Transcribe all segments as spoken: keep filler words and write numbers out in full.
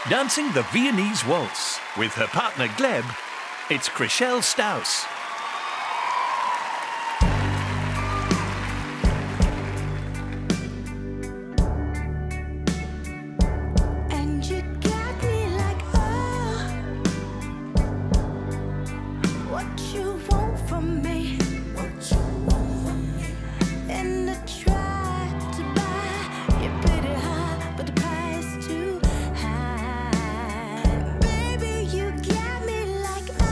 Dancing the Viennese Waltz with her partner Gleb, it's Chrishell Stause. And you got me like, oh, what you want from me, what you want from me. And I tried to buy your pretty heart, but the price too high. Baby, you got me like, I,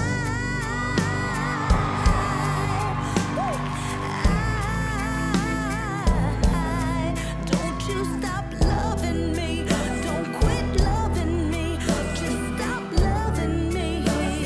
I, don't you stop loving me, don't quit loving me, just stop loving me.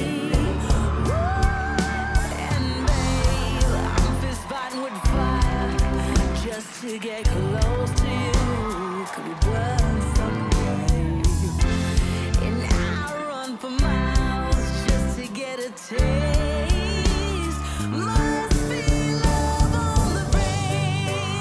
And babe, I'm fist fighting with fire just to get close to you. Could we burn someday? And I run for miles just to get a taste. Must be love on the brain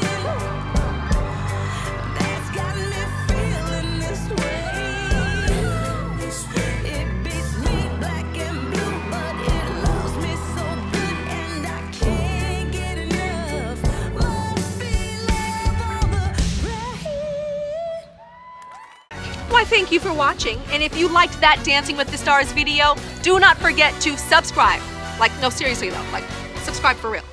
that's got me feeling this way. It beats me black and blue, but it loves me so good, and I can't get enough. Must be love on the brain. Why, thank you for watching, and if you liked that Dancing with the Stars video, do not forget to subscribe. Like, no, seriously though, like, subscribe for real.